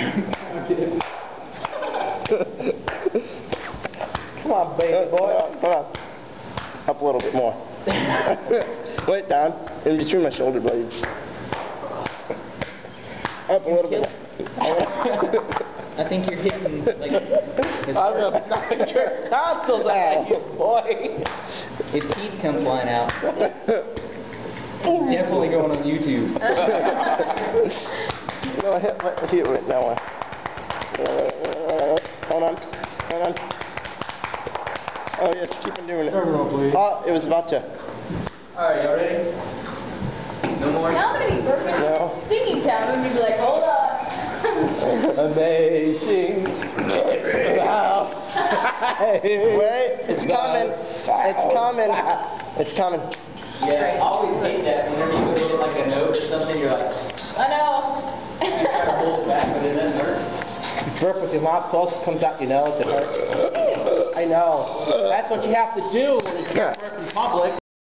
Come on, baby boy. Hold on. Up a little bit more. Wait, down. In between my shoulder blades. Up a little bit. I think you're hitting, like, his I'm gonna knock your tonsils out, you boy. His teeth come flying out. Definitely going on YouTube. No, hit that one. Hold on. Hold on. Oh, yes, keep on doing it. Oh, it was about to. Alright, y'all ready? No more? Now I'm going to be burping singing time. I'm going to be like, hold up. Amazing. Wait, it's coming. It's coming. It's coming. Yeah, I always hate that whenever you go to hit like a note or something, you're like, I know. you try to hold it back, but it doesn't hurt. Burp with your mouth closed, it comes out your nose, it hurts. I know. That's what you have to do when you can't burp in public.